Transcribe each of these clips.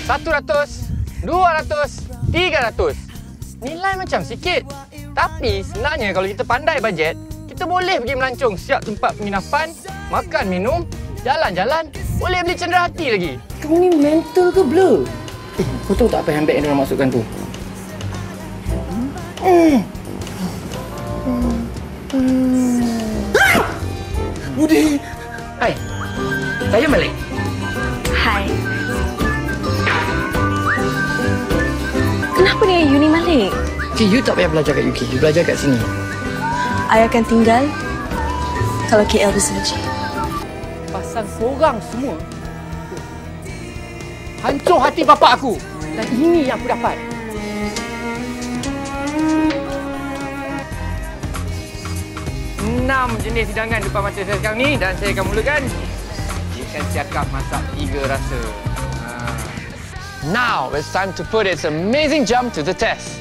100, 200, 300. Nilai macam sikit. Tapi sebenarnya kalau kita pandai bajet, kita boleh pergi melancong siap tempat penginapan, makan, minum, jalan-jalan, boleh beli cenderahati lagi. Kamu ni mental ke blur? Kau tahu tak apa handbag yang diorang masukkan tu? Budi! Hai, saya Malik. Hai. Kenapa dengan Uni Malik? Okay, you tak payah belajar kat UK, you belajar kat sini. I akan tinggal kalau KL bersaja. Pasal korang semua hancur hati bapa aku. Dan ini yang aku dapat. Enam jenis hidangan depan mata saya sekarang ni dan saya akan mulakan ikan siakap masak 3 rasa. Now it's time to put its amazing jump to the test.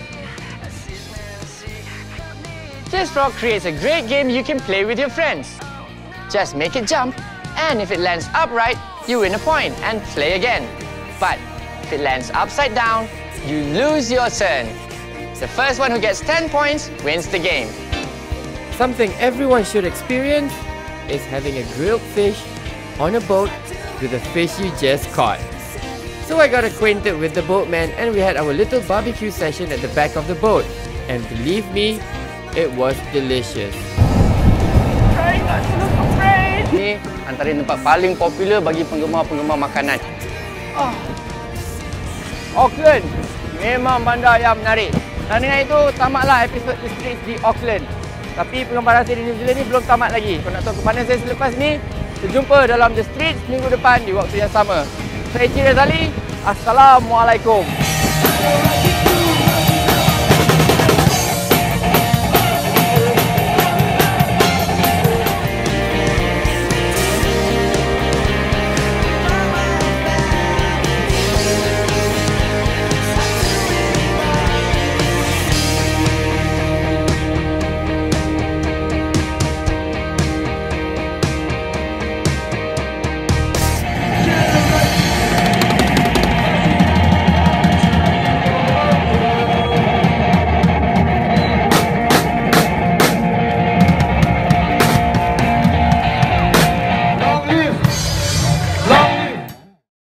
This frog creates a great game you can play with your friends. Just make it jump, and if it lands upright, you win a point and play again. But if it lands upside down, you lose your turn. The first one who gets 10 points wins the game. Something everyone should experience is having a grilled fish on a boat with the fish you just caught. So I got acquainted with the boatman and we had our little barbecue session at the back of the boat. And believe me, it was delicious. Ini antara tempat paling popular bagi penggemar-penggemar makanan. Auckland memang bandar yang menarik. Dan dengan itu, tamatlah episod The Streets di Auckland. Tapi penggemar saya di New Zealand ni belum tamat lagi. Kalau nak tahu ke mana saya selepas ni, berjumpa dalam The Streets minggu depan di waktu yang sama. Saya Razali. Assalamualaikum.